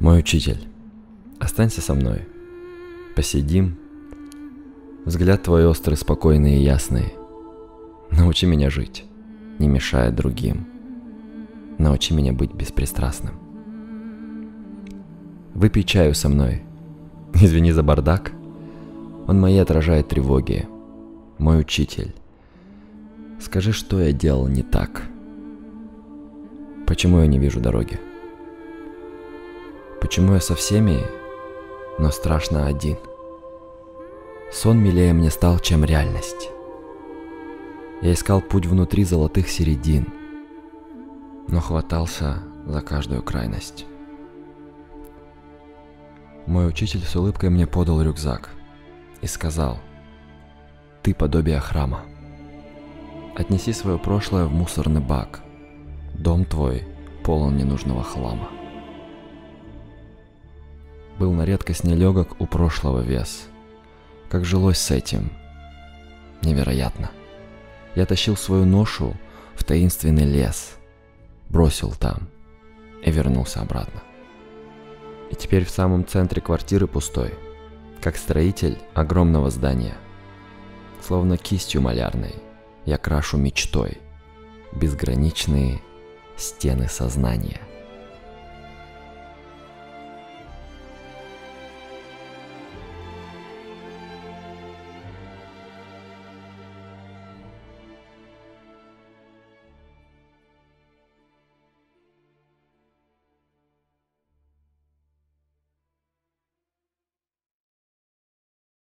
Мой учитель, останься со мной. Посидим. Взгляд твой острый, спокойный и ясный. Научи меня жить, не мешая другим. Научи меня быть беспристрастным. Выпей чаю со мной. Извини за бардак. Он мои отражает тревоги. Мой учитель. Скажи, что я делал не так? Почему я не вижу дороги? Почему я со всеми, но страшно один? Сон милее мне стал, чем реальность. Я искал путь внутри золотых середин, но хватался за каждую крайность. Мой учитель с улыбкой мне подал рюкзак и сказал: «Ты подобие храма. Отнеси свое прошлое в мусорный бак. Дом твой полон ненужного хлама». Был на редкость нелегок у прошлого вес. Как жилось с этим? Невероятно. Я тащил свою ношу в таинственный лес, бросил там и вернулся обратно. И теперь в самом центре квартиры пустой, как строитель огромного здания. Словно кистью малярной я крашу мечтой безграничные стены сознания.